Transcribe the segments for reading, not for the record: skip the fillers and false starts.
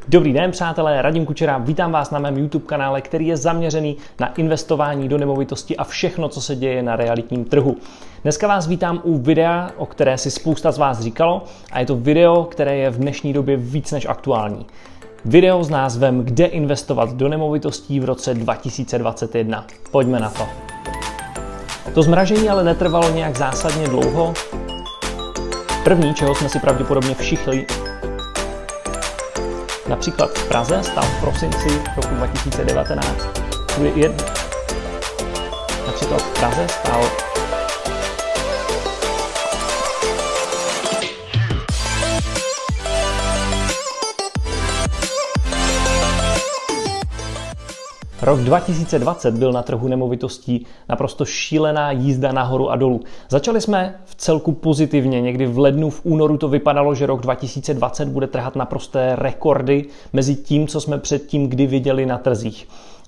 Dobrý den, přátelé, Radim Kučera, vítám vás na mém YouTube kanále, který je zaměřený na investování do nemovitosti a všechno, co se děje na realitním trhu. Dneska vás vítám u videa, o které si spousta z vás říkalo, a je to video, které je v dnešní době víc než aktuální. Video s názvem Kde investovat do nemovitostí v roce 2021. Pojďme na to. To zmražení ale netrvalo nějak zásadně dlouho. První, čeho jsme si pravděpodobně všichni například v Praze stál v prosinci roku 2019. Například v Praze stál Rok 2020 byl na trhu nemovitostí naprosto šílená jízda nahoru a dolů. Začali jsme v celku pozitivně, někdy v lednu, v únoru to vypadalo, že rok 2020 bude trhat naprosté rekordy mezi tím, co jsme předtím kdy viděli na trzích.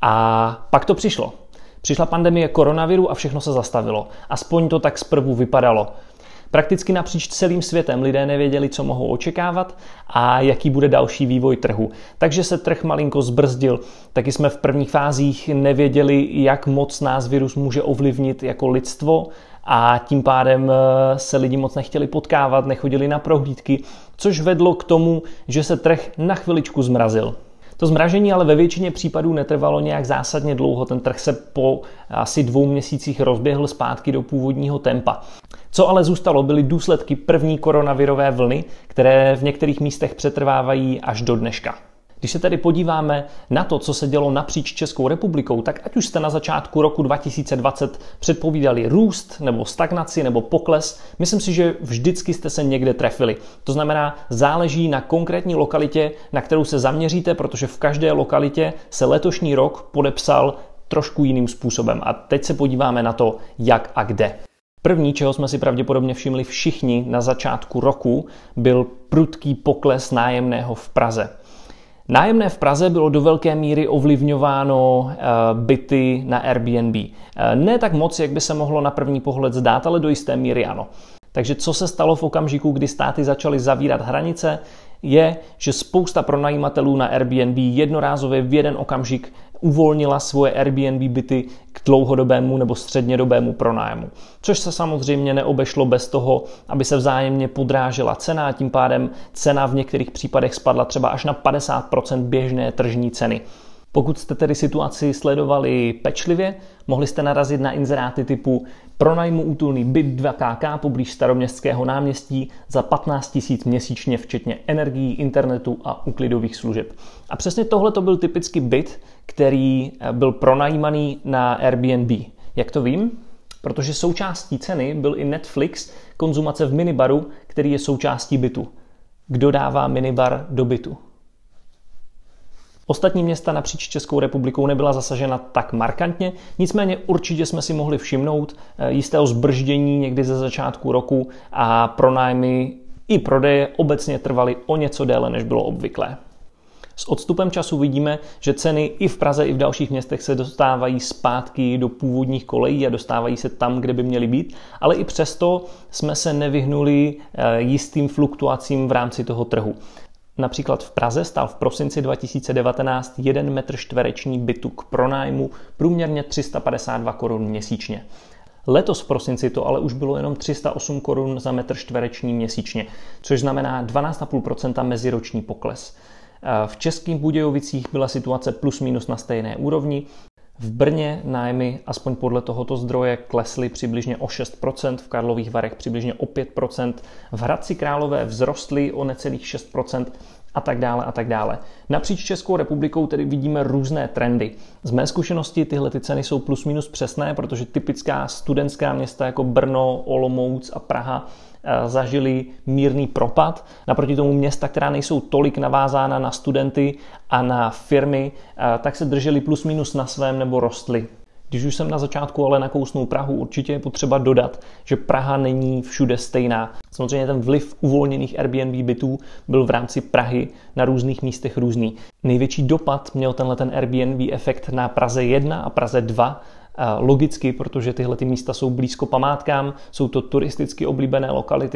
A pak to přišlo. Přišla pandemie koronaviru a všechno se zastavilo. Aspoň to tak zprvu vypadalo. Prakticky napříč celým světem lidé nevěděli, co mohou očekávat a jaký bude další vývoj trhu. Takže se trh malinko zbrzdil. Taky jsme v prvních fázích nevěděli, jak moc nás virus může ovlivnit jako lidstvo a tím pádem se lidi moc nechtěli potkávat, nechodili na prohlídky, což vedlo k tomu, že se trh na chviličku zmrazil. To zmražení ale ve většině případů netrvalo nějak zásadně dlouho. Ten trh se po asi 2 měsících rozběhl zpátky do původního tempa. Co ale zůstalo, byly důsledky první koronavirové vlny, které v některých místech přetrvávají až do dneška. Když se tedy podíváme na to, co se dělo napříč Českou republikou, tak ať už jste na začátku roku 2020 předpovídali růst, nebo stagnaci, nebo pokles, myslím si, že vždycky jste se někde trefili. To znamená, záleží na konkrétní lokalitě, na kterou se zaměříte, protože v každé lokalitě se letošní rok podepsal trošku jiným způsobem. A teď se podíváme na to, jak a kde. První, čeho jsme si pravděpodobně všimli všichni na začátku roku, byl prudký pokles nájemného v Praze. Nájemné v Praze bylo do velké míry ovlivňováno byty na Airbnb. Ne tak moc, jak by se mohlo na první pohled zdát, ale do jisté míry ano. Takže co se stalo v okamžiku, kdy státy začaly zavírat hranice, je, že spousta pronajímatelů na Airbnb jednorázově v jeden okamžik uvolnila svoje Airbnb byty k dlouhodobému nebo střednědobému pronájmu. Což se samozřejmě neobešlo bez toho, aby se vzájemně podrážela cena a tím pádem cena v některých případech spadla třeba až na 50% běžné tržní ceny. Pokud jste tedy situaci sledovali pečlivě, mohli jste narazit na inzeráty typu pronajmu útulný byt 2KK poblíž Staroměstského náměstí za 15 000 měsíčně včetně energií, internetu a úklidových služeb. A přesně tohle to byl typický byt, který byl pronajímaný na Airbnb. Jak to vím? Protože součástí ceny byl i Netflix, konzumace v minibaru, který je součástí bytu. Kdo dává minibar do bytu? Ostatní města napříč Českou republikou nebyla zasažena tak markantně, nicméně určitě jsme si mohli všimnout jistého zbrždění někdy ze začátku roku a pronájmy i prodeje obecně trvaly o něco déle, než bylo obvyklé. S odstupem času vidíme, že ceny i v Praze, i v dalších městech se dostávají zpátky do původních kolejí a dostávají se tam, kde by měly být, ale i přesto jsme se nevyhnuli jistým fluktuacím v rámci toho trhu. Například v Praze stál v prosinci 2019 1 metr čtvereční bytu k pronájmu průměrně 352 korun měsíčně. Letos v prosinci to ale už bylo jenom 308 korun za metr čtvereční měsíčně, což znamená 12,5% meziroční pokles. V Českých Budějovicích byla situace plus minus na stejné úrovni. V Brně nájmy, aspoň podle tohoto zdroje, klesly přibližně o 6%, v Karlových Varech přibližně o 5%, v Hradci Králové vzrostly o necelých 6% a tak dále a tak dále. Napříč Českou republikou tedy vidíme různé trendy. Z mé zkušenosti tyhle ty ceny jsou plus minus přesné, protože typická studentská města jako Brno, Olomouc a Praha zažili mírný propad. Naproti tomu města, která nejsou tolik navázána na studenty a na firmy, tak se drželi plus minus na svém nebo rostly. Když už jsem na začátku ale nakousnul Prahu, určitě je potřeba dodat, že Praha není všude stejná. Samozřejmě ten vliv uvolněných Airbnb bytů byl v rámci Prahy na různých místech různý. Největší dopad měl ten Airbnb efekt na Praze 1 a Praze 2, Logicky, protože tyhle ty místa jsou blízko památkám, jsou to turisticky oblíbené lokality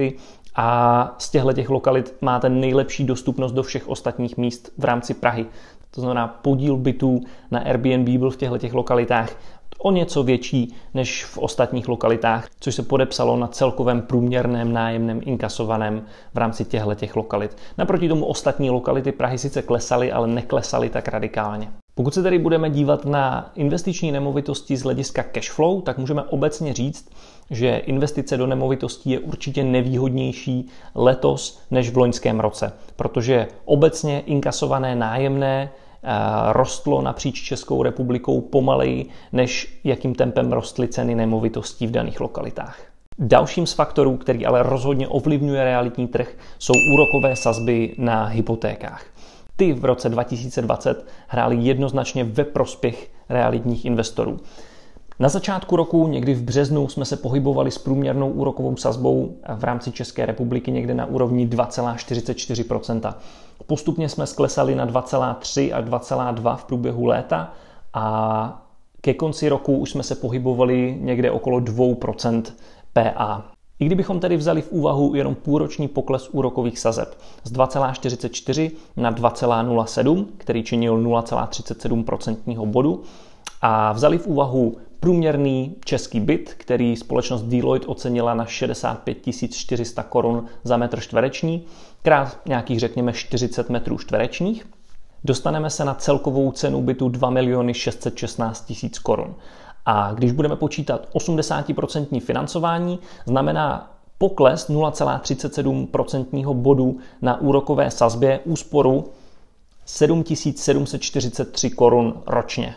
a z těchto lokalit máte nejlepší dostupnost do všech ostatních míst v rámci Prahy. To znamená, podíl bytů na Airbnb byl v těchto lokalitách o něco větší než v ostatních lokalitách, což se podepsalo na celkovém průměrném nájemném inkasovaném v rámci těchto lokalit. Naproti tomu ostatní lokality Prahy sice klesaly, ale neklesaly tak radikálně. Pokud se tedy budeme dívat na investiční nemovitosti z hlediska cash flow, tak můžeme obecně říct, že investice do nemovitostí je určitě nevýhodnější letos než v loňském roce, protože obecně inkasované nájemné rostlo napříč Českou republikou pomaleji, než jakým tempem rostly ceny nemovitostí v daných lokalitách. Dalším z faktorů, který ale rozhodně ovlivňuje realitní trh, jsou úrokové sazby na hypotékách. Ty v roce 2020 hrály jednoznačně ve prospěch realitních investorů. Na začátku roku, někdy v březnu, jsme se pohybovali s průměrnou úrokovou sazbou v rámci České republiky někde na úrovni 2,44%. Postupně jsme sklesali na 2,3 až 2,2 v průběhu léta a ke konci roku už jsme se pohybovali někde okolo 2% PA. I kdybychom tedy vzali v úvahu jenom půlroční pokles úrokových sazeb z 2,44 na 2,07, který činil 0,37% bodu, a vzali v úvahu průměrný český byt, který společnost Deloitte ocenila na 65 400 korun za metr čtvereční, krát nějakých řekněme 40 metrů čtverečních, dostaneme se na celkovou cenu bytu 2 616 000 korun. A když budeme počítat 80% financování, znamená pokles 0,37% bodu na úrokové sazbě úsporu 7 743 korun ročně.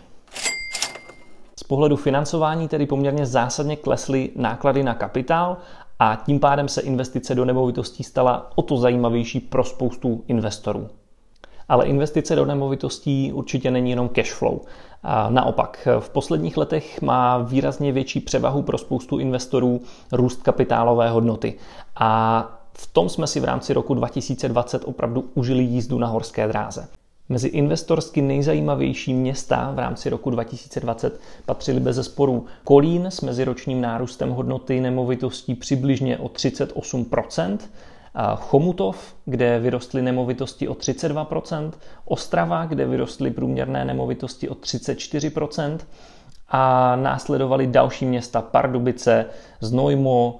Z pohledu financování tedy poměrně zásadně klesly náklady na kapitál a tím pádem se investice do nemovitostí stala o to zajímavější pro spoustu investorů. Ale investice do nemovitostí určitě není jenom cash flow. A naopak, v posledních letech má výrazně větší převahu pro spoustu investorů růst kapitálové hodnoty. A v tom jsme si v rámci roku 2020 opravdu užili jízdu na horské dráze. Mezi investorsky nejzajímavější města v rámci roku 2020 patřily bezesporu Kolín s meziročním nárůstem hodnoty nemovitostí přibližně o 38%, Chomutov, kde vyrostly nemovitosti o 32%, Ostrava, kde vyrostly průměrné nemovitosti o 34% a následovaly další města Pardubice, Znojmo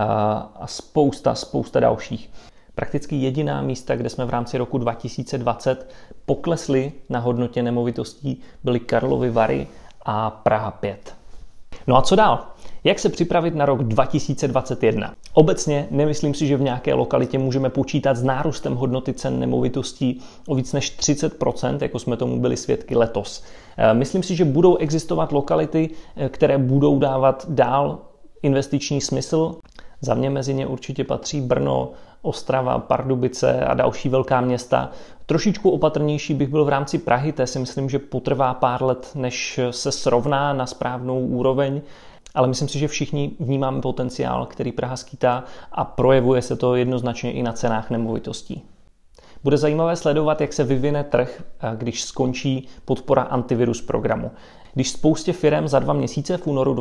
a spousta dalších. Prakticky jediná místa, kde jsme v rámci roku 2020 poklesli na hodnotě nemovitostí, byly Karlovy Vary a Praha 5. No a co dál? Jak se připravit na rok 2021? Obecně nemyslím si, že v nějaké lokalitě můžeme počítat s nárůstem hodnoty cen nemovitostí o víc než 30%, jako jsme tomu byli svědky letos. Myslím si, že budou existovat lokality, které budou dávat dál investiční smysl. Za mě mezi ně určitě patří Brno, Ostrava, Pardubice a další velká města. Trošičku opatrnější bych byl v rámci Prahy, té si myslím, že potrvá pár let, než se srovná na správnou úroveň, ale myslím si, že všichni vnímáme potenciál, který Praha skýtá a projevuje se to jednoznačně i na cenách nemovitostí. Bude zajímavé sledovat, jak se vyvine trh, když skončí podpora antivirus programu. Když spoustě firem za 2 měsíce v únoru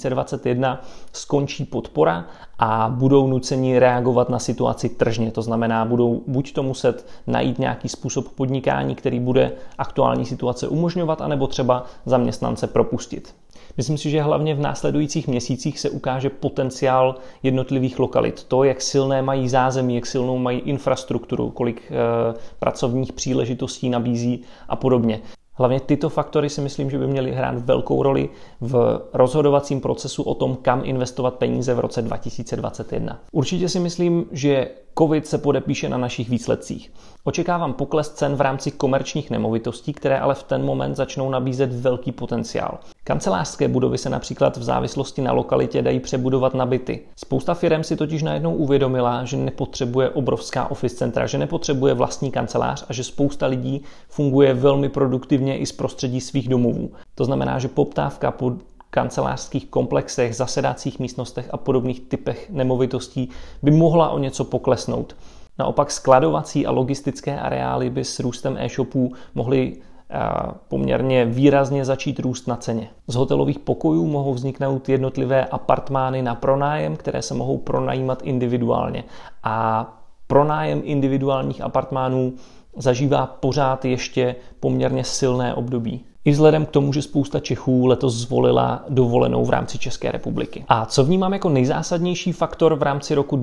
2021 skončí podpora a budou nuceni reagovat na situaci tržně, to znamená, budou buď to muset najít nějaký způsob podnikání, který bude aktuální situace umožňovat, anebo třeba zaměstnance propustit. Myslím si, že hlavně v následujících měsících se ukáže potenciál jednotlivých lokalit. To, jak silné mají zázemí, jak silnou mají infrastrukturu, kolik pracovních příležitostí nabízí a podobně. Hlavně tyto faktory si myslím, že by měly hrát velkou roli v rozhodovacím procesu o tom, kam investovat peníze v roce 2021. Určitě si myslím, že COVID se podepíše na našich výsledcích. Očekávám pokles cen v rámci komerčních nemovitostí, které ale v ten moment začnou nabízet velký potenciál. Kancelářské budovy se například v závislosti na lokalitě dají přebudovat na byty. Spousta firem si totiž najednou uvědomila, že nepotřebuje obrovská office centra, že nepotřebuje vlastní kancelář a že spousta lidí funguje velmi produktivně i z prostředí svých domovů. To znamená, že poptávka po kancelářských komplexech, zasedacích místnostech a podobných typech nemovitostí by mohla o něco poklesnout. Naopak skladovací a logistické areály by s růstem e-shopů mohly poměrně výrazně začít růst na ceně. Z hotelových pokojů mohou vzniknout jednotlivé apartmány na pronájem, které se mohou pronajímat individuálně. A pronájem individuálních apartmánů zažívá pořád ještě poměrně silné období. I vzhledem k tomu, že spousta Čechů letos zvolila dovolenou v rámci České republiky. A co vnímám jako nejzásadnější faktor v rámci roku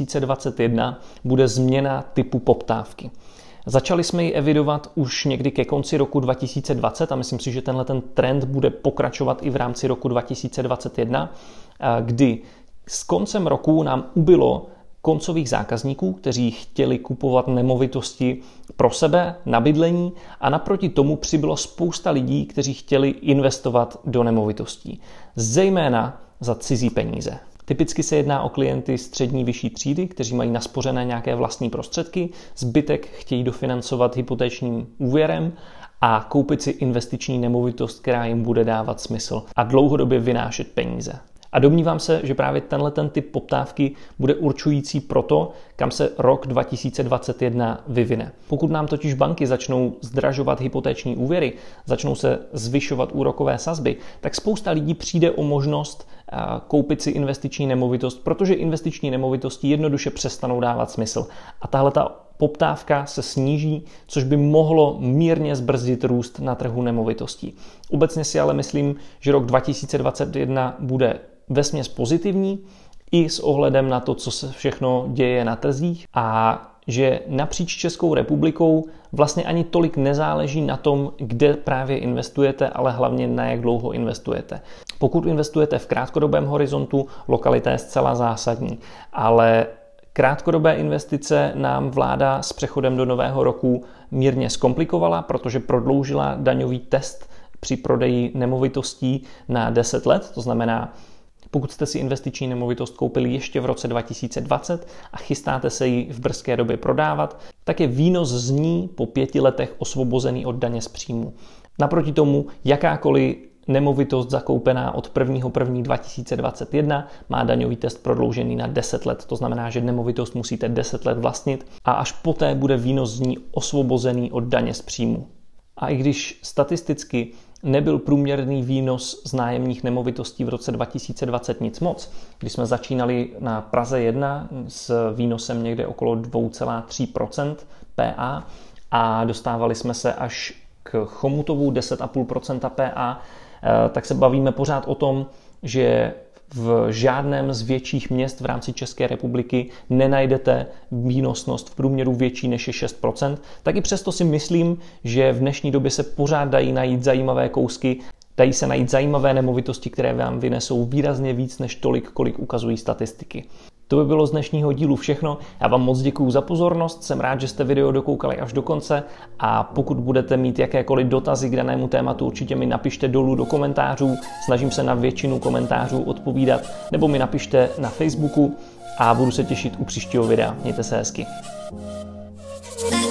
2021, bude změna typu poptávky. Začali jsme ji evidovat už někdy ke konci roku 2020 a myslím si, že tenhle trend bude pokračovat i v rámci roku 2021, kdy s koncem roku nám ubylo koncových zákazníků, kteří chtěli kupovat nemovitosti pro sebe na bydlení a naproti tomu přibylo spousta lidí, kteří chtěli investovat do nemovitostí, zejména za cizí peníze. Typicky se jedná o klienty střední vyšší třídy, kteří mají naspořené nějaké vlastní prostředky, zbytek chtějí dofinancovat hypotečním úvěrem a koupit si investiční nemovitost, která jim bude dávat smysl a dlouhodobě vynášet peníze. A domnívám se, že právě ten typ poptávky bude určující pro to, kam se rok 2021 vyvine. Pokud nám totiž banky začnou zdražovat hypoteční úvěry, začnou se zvyšovat úrokové sazby, tak spousta lidí přijde o možnost koupit si investiční nemovitost, protože investiční nemovitosti jednoduše přestanou dávat smysl. A tahle ta poptávka se sníží, což by mohlo mírně zbrzdit růst na trhu nemovitostí. Obecně si ale myslím, že rok 2021 bude vesměs pozitivní i s ohledem na to, co se všechno děje na trzích a že napříč Českou republikou vlastně ani tolik nezáleží na tom, kde právě investujete, ale hlavně na jak dlouho investujete. Pokud investujete v krátkodobém horizontu, lokalita je zcela zásadní, ale krátkodobé investice nám vláda s přechodem do nového roku mírně zkomplikovala, protože prodloužila daňový test při prodeji nemovitostí na 10 let, to znamená, pokud jste si investiční nemovitost koupili ještě v roce 2020 a chystáte se ji v brzké době prodávat, tak je výnos z ní po 5 letech osvobozený od daně z příjmu. Naproti tomu jakákoliv nemovitost zakoupená od 1.1.2021 má daňový test prodloužený na 10 let. To znamená, že nemovitost musíte 10 let vlastnit a až poté bude výnos z ní osvobozený od daně z příjmu. A i když statisticky nebyl průměrný výnos z nájemních nemovitostí v roce 2020 nic moc, když jsme začínali na Praze 1 s výnosem někde okolo 2,3% PA a dostávali jsme se až k Chomutovu 10,5% PA, tak se bavíme pořád o tom, že v žádném z větších měst v rámci České republiky nenajdete výnosnost v průměru větší než je 6%, tak i přesto si myslím, že v dnešní době se pořád dají najít zajímavé kousky, dají se najít zajímavé nemovitosti, které vám vynesou výrazně víc než tolik, kolik ukazují statistiky. To by bylo z dnešního dílu všechno. Já vám moc děkuju za pozornost, jsem rád, že jste video dokoukali až do konce a pokud budete mít jakékoliv dotazy k danému tématu, určitě mi napište dolů do komentářů, snažím se na většinu komentářů odpovídat, nebo mi napište na Facebooku a budu se těšit u příštího videa. Mějte se hezky.